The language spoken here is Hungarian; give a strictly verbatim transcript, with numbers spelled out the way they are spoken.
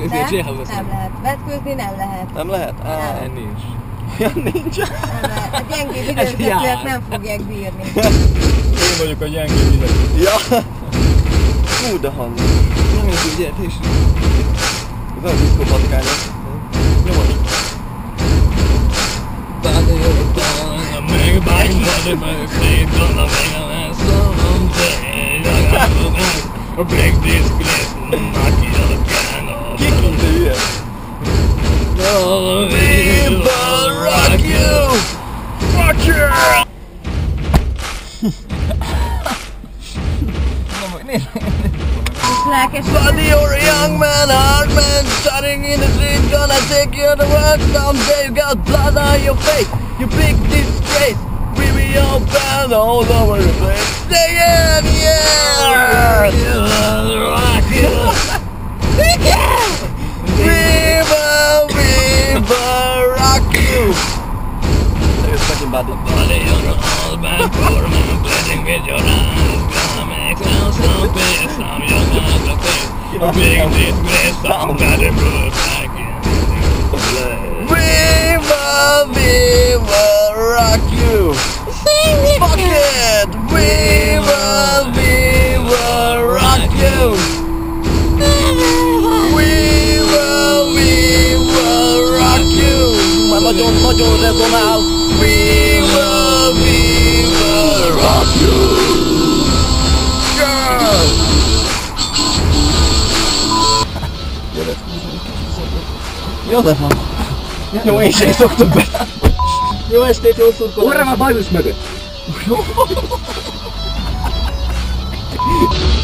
Nem, nem lehet. Vetkőzni nem lehet. Nem lehet? Á, Nem. nincs. Ja, nincs. Nem lehet. A gyengébb időszetűek nem fogják bírni. Én vagyok a gyengébb illető. Ja. Hú, de hangos. Nem érti, gyere, te is. Ez a diszkópatkányok. Nyomos. Break this glass, knock it on the piano. Ki mondta ilyen? No, we will rock you! Rock you! Lelkes. Buddy, you're a young man, hard man, shouting in the street, gonna take you to work someday. You got blood on your face, you big disgrace. We be your band all over the place. Sing it, yeah! We will rock you! We will, we will rock you! There's fucking buddy. Buddy, you're an old man, poor man, bleeding with your eyes. Gonna make some stupid, some young man to think. A big disgrace, some bloody brute like you. We will, we will rock you! Fuck it! We will, we will rock you! We will, we will rock you! Már nagyon, nagyon rezonál! We will, we will rock you! Girl! Jó, de van. Jó, én sem szoktam be. Jó estét, jó szurkolás! Orra van bajusz mögött!